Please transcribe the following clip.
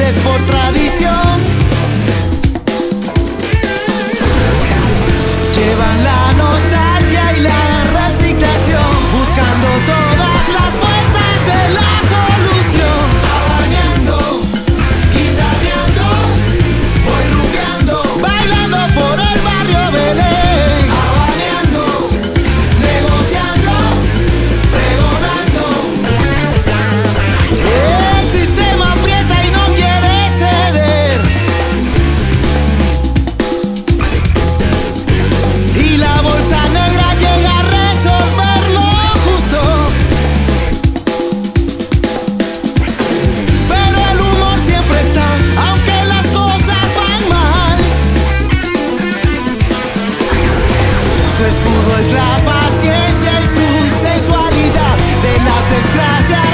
es por tradición. Llevan la nostalgia y la resignación, buscando todas las puertas de la solución. Abaneando, guitarreando, voy rumiando, bailando por el barrio Belén. Abaneando, negociando, pregonando. El sistema aprieta y no quiere ceder, y la bolsa negra llega a resolver lo justo. Pero el humor siempre está, aunque las cosas van mal. Su escudo es la paciencia y su sensualidad. De las desgracias